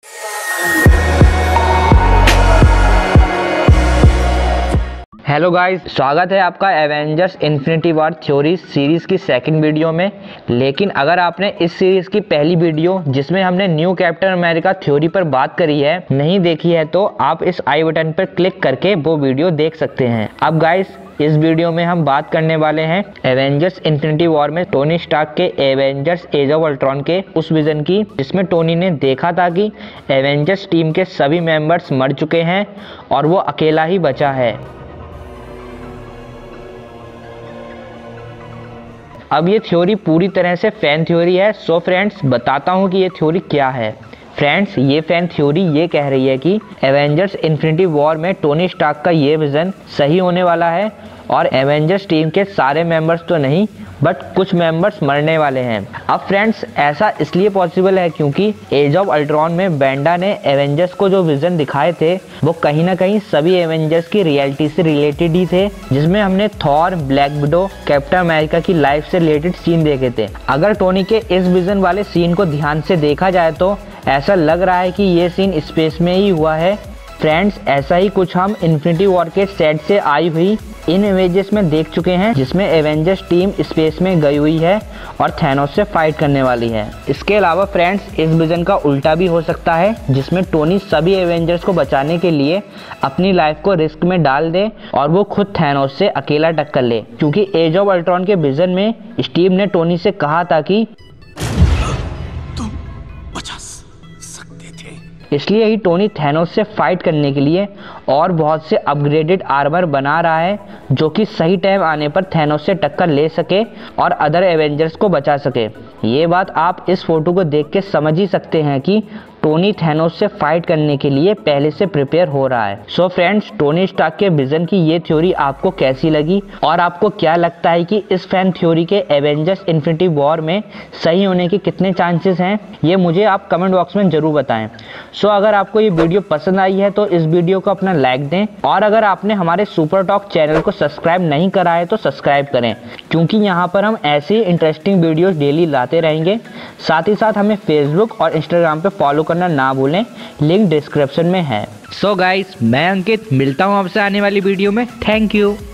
Hello guys, स्वागत है आपका Avengers Infinity War theory series की सेकंड वीडियो में। लेकिन अगर आपने इस सीरीज़ की पहली वीडियो जिसमें हमने न्यू कैप्टन अमेरिका थ्योरी पर बात करी है नहीं देखी है तो आप इस आई बटन पर क्लिक करके वो वीडियो देख सकते हैं। अब गाइस, इस वीडियो में हम बात करने वाले हैं एवेंजर्स इन्फिनिटी वॉर में टोनी स्टार्क के एवेंजर्स एज ऑफ अल्ट्रॉन के उस विजन की जिसमें टोनी ने देखा था कि एवेंजर्स टीम के सभी मेंबर्स मर चुके हैं और वो अकेला ही बचा है। अब ये थ्योरी पूरी तरह से फैन थ्योरी है। सो फ्रेंड्स, बताता हूँ कि ये थ्योरी क्या है। फ्रेंड्स, ये फैन थ्योरी ये कह रही है कि एवेंजर्स इन्फिनिटी वॉर में टोनी स्टार्क का ये विजन सही होने वाला है और एवेंजर्स टीम के सारे मेंबर्स तो नहीं बट कुछ मेंबर्स मरने वाले हैं। अब फ्रेंड्स, ऐसा इसलिए पॉसिबल है क्योंकि एज ऑफ अल्ट्रॉन में वेंडा ने एवेंजर्स को जो विजन दिखाए थे वो कहीं ना कहीं सभी एवेंजर्स की रियलिटी से रिलेटेड ही थे, जिसमें हमने Thor, Black Widow, Captain America की लाइफ से रिलेटेड सीन देखे थे। अगर टोनी के इस विजन वाले सीन को ध्यान से देखा जाए तो ऐसा लग रहा है कि ये सीन स्पेस में ही हुआ है। फ्रेंड्स, ऐसा ही कुछ हम इन्फिनिटी वॉर के सेट से आई हुई इन इमेजेस में देख चुके हैं जिसमें एवेंजर्स टीम स्पेस में गई हुई है और थैनोस से फाइट करने वाली है। इसके अलावा फ्रेंड्स, इस विजन का उल्टा भी हो सकता है जिसमें टोनी सभी एवेंजर्स को बचाने के लिए अपनी लाइफ को रिस्क में डाल दे और वो खुद थैनोस से अकेला टक्कर ले, क्योंकि एज ऑफ अल्ट्रॉन के विजन में स्टीव ने टोनी से कहा था कि इसलिए ही टोनी थैनोस से फाइट करने के लिए और बहुत से अपग्रेडेड आर्मर बना रहा है जो कि सही टाइम आने पर थैनोस से टक्कर ले सके और अदर एवेंजर्स को बचा सके। ये बात आप इस फोटो को देख के समझ ही सकते हैं कि टोनी थैनोस से फाइट करने के लिए पहले से प्रिपेयर हो रहा है। सो फ्रेंड्स, टोनी स्टार्क के विजन की ये थ्योरी आपको कैसी लगी और आपको क्या लगता है कि इस फैन थ्योरी के एवेंजर्स इन्फिनिटी वॉर में सही होने के कितने चांसेस हैं, ये मुझे आप कमेंट बॉक्स में जरूर बताएं। सो अगर आपको ये वीडियो पसंद आई है तो इस वीडियो को अपना लाइक दें और अगर आपने हमारे सुपर टॉक चैनल को सब्सक्राइब नहीं करा है तो सब्सक्राइब करें, क्योंकि यहाँ पर हम ऐसी इंटरेस्टिंग वीडियोस डेली लाते रहेंगे। साथ ही साथ हमें फेसबुक और इंस्टाग्राम पे फॉलो करना ना भूलें, लिंक डिस्क्रिप्शन में है। सो गाइस, मैं अंकित मिलता हूँ आपसे आने वाली वीडियो में। Thank you.